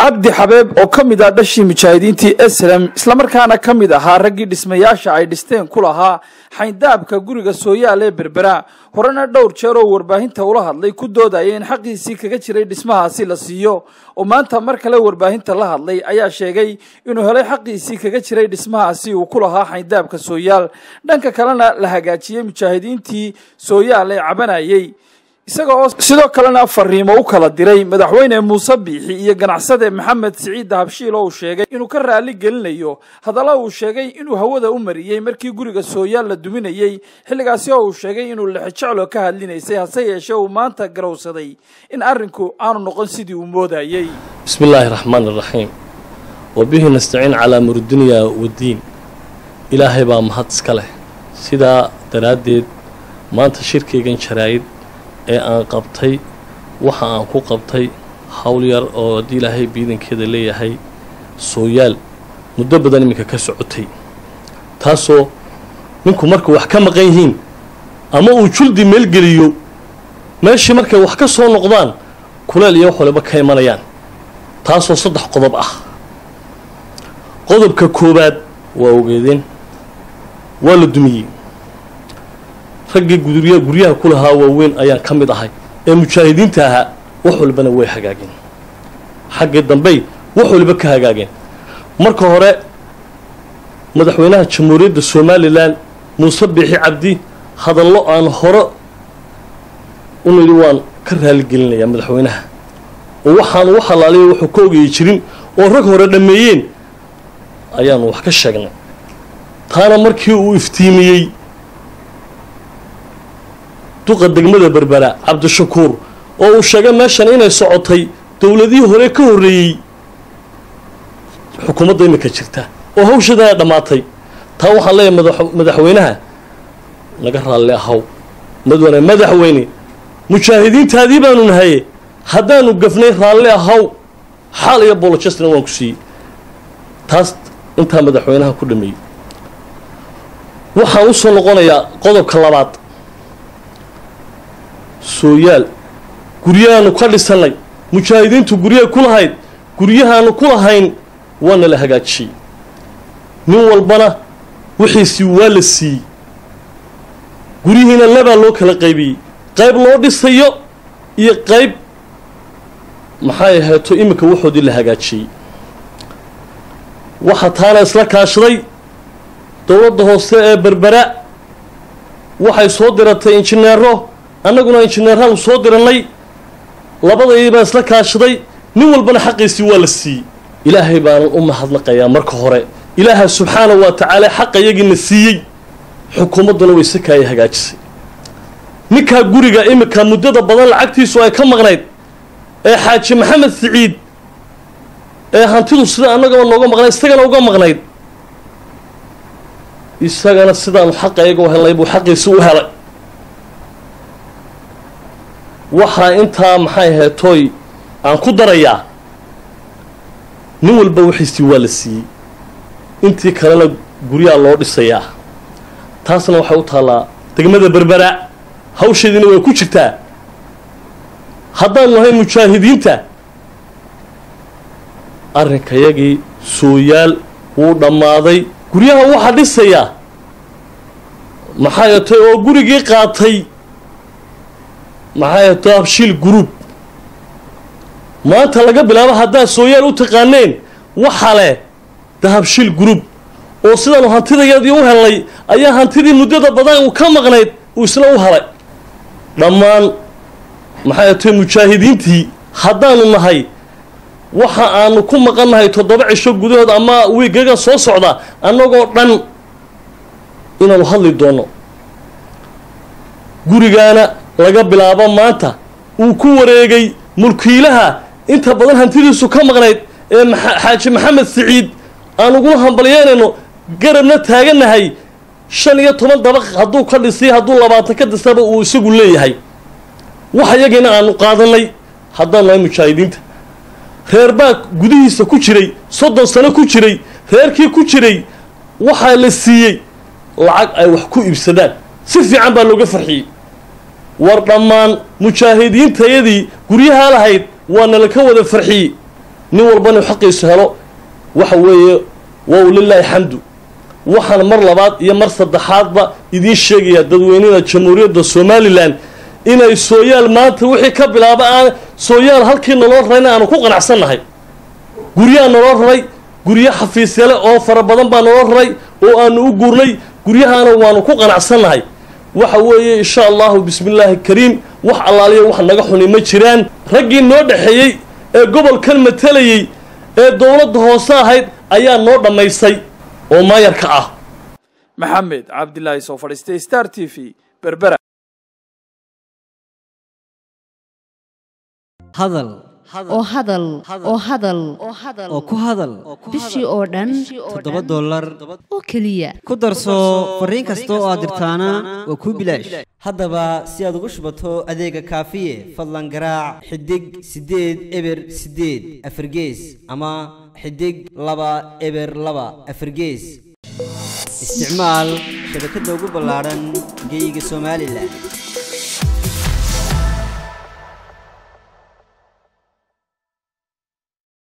cabdi xabeeb oo ka mid ah dhashii mujaahidiintii SLM isla markaana ka mid ahaa raggii dhismayaasha ay dhisteen ku lahaa xayndaabka guriga Sooyaal ee Berbera horena dhowr jeer oo warbaahinta ula hadlay ku doodayay in xaqiisii kaga jiray dhismahaasi la siiyo oo maanta mar kale warbaahinta la hadlay ayaa sheegay inuu helay xaqiisii kaga jiray dhismahaasi uu ku lahaa xayndaabka Sooyaal dhanka kalena la hagaajiyay mujaahidiintii Sooyaal ee cabanayay isagoo sidoo kalena fariimo u kala diray madaxweyne Muuse Biixi iyo ganacsade Maxamed Siciid Habshiil oo sheegay inuu ka raali gelinayo hadallo uu sheegay inuu hawada u mariyay markii guriga Sooyaal la duminayay xilligaasi oo uu sheegay inuu lixjeclo ka hadlinaysay hase yeeshee uu maanta garowsaday in arrinku aanu noqon sidii uu moodayay. Bismillahir Rahmanir Rahim wa bihi nasta'in ala amri dunya wa diin ilaahay baa mahad iska leh sida daraadeed maanta shirkeygan jaraayid ee aan qabtay waxa aan ku qabtay hawl yar oo hadii ilaahay biidankeeda leeyahay Sooyaal muddo badan iminka ka socotay taasoo ninku markuu wax ka maqan yihiin ama uu juldi meel geliyo meeshii markay wax ka soo noqdaan kuleel iyo xulaba ka imanayaan taasoo saddex qodob ah. qodobka koobaad waa ogeedeen waa la dumiyay ragga guryaha ku lahaa waaweyn ayaan ka mid ahay ee mujaahidiinta ahaa wax walbana way hagaageen xagga dambe wax walba ka hagaageen marka hore madaxweynaha jamhuuriyadda Soomaaliland Muuse Biixi Cabdi hadallo aan hore u niri waan ka raali gelinayaa madaxweynaha oo waxaan u xalaalay wuxuu ka ogay jirin oo rag hore dhameeyeen ayaan wax ka sheegnay taana markii uu iftiimiyay duqa degmada Berbera Cabdishakuur oo uu sheegay meeshan inay socotay dawladii hore ka horeeyay xukuumadda imika jirta oo hawshadan dhamaatay taa waxaan leeyahay madaxweynaha laga raali ahaw madaxweyne mujaahidiintaadii baanu nahay haddaanu gafnay raali ahaw xal iyo bolojasna waan ku siiyay taas inta madaxweynaha ku dhameeyay waxaan u soo noqonayaa qodobka labaad Sooyaal guryahaanu ka dhisanay mujaahidiintu guryaha ku lahayd guryahaanu ku lahayn waana la hagaajiyay nin walbana wixiisii waa la siiyey guryihiina laba loo kala qaybiyay qayb loo dhisayo iyo qayb maxay ahaato imika wuxoodii la hagaajiyay waxa taana isla kaashaday dawladda hoose ee Berbera waxay soo diratay injineero annaguna injineerahan soo diranay labadayba isla kaashaday nin walbana xaqiisii waa la siiyay ilaahay baan u mahadnaqayaa marka hore ilaaha subhanahu wa ta'ala xaqayagina siiyay xukuumaduna way sakay hagaajisay ninka guriga imika muddada badan lacagtiisu ay ka maqnayd ee Xaaji Maxamed Siciid ee hantidu sida annaga nooga maqnay isagana uga maqnayd isagana sidaan xaqayaga helay buu xaqiisii u helay waxa inta maxay heetoy aan ku darayaa nin walba wixiisii waa la siiyay intii kalena guryaha loo dhisayaa taasna waxa u taalaa degmada Berbera hawsheedina way ku jirtaa haddaan nahay mujaahidiinta arrinkayagii Sooyaal wuu dhamaaday guryaha waxa dhisaya maxay heetoy oo gurigii qaatay maxay Habshiil group maanta laga bilaabo hadaa Sooyaal u taqaaneen waxa leh Habshiil group oo sidaan hantidayadii u helay ayaa hantidii muddada badan uu ka maqnayd uu isla u helay dhamaan maxay mujaahidiintii haddaanu nahay waxa aanu ku maqanahay 7 cisho gudahood ama wiigaga soo socda annagoo dhan inaanu hadli doono gurigaana laga bilaabo maanta uu ku wareegay mulkiilaha inta badan hantidiisu ka maqnayd ee Xaaji Maxamed Siciid aan ugu hambalyeynayno garabna taaganahay 15 dabaq hadduu ka dhisay hadduu 20 ka dhisaba uu isagu leeyahay waxa yagina aanu qaadanay haddaan nahay mujaahidiinta reerbaa gudihiisa ku jiray 30 sano ku jiray reerkii ku jiray waxa la siiyay lacag ay wax ku iibsadaan si fiican baa looga farxiyay war dhamaan mujaahidiintayadii guryaha lahayd waana la ka wada farxiyay nin walbana xaqiisu helo waxa weeye waa lillahi xamdu waxaan mar labaad iyo mar saddexaadba idiin sheegayaa dadweynaha jamhuuriyadda Somaliland inay sooyaal maanta wixii ka bilaaba aan sooyaal halkii nolol rayna aan ku qanacsanahay guriyaha nolol ray guriyaha xafiisyada oo fara badan baa nolol ray oo aan u guurnay guriyahana waanu ku qanacsanahay waxa weeye insha Allah bismillaahi kariim wax allaaliyo wax naga xuni ma jiraan raggii noo dhaxeeyay ee gobolkan matalayay ee dawladda hoose ahayd ayaa noo dhamaysay oo maayarka ah maxamed cabdilaahi soo fadhiistay Star TV berbera hadal oo ku hadal bishii oo dhan $7 oo kaliya ku darso fariin kasta oo aad dirtaana waa ku bilaash haddaba si aad ugu shubato adeega kaafiye fadlan garaac xidig 8 eber 8 afargees ama xidig 2 eber 2 afargees isticmaal shabakadda ugu ballaaran geyga Soomaaliland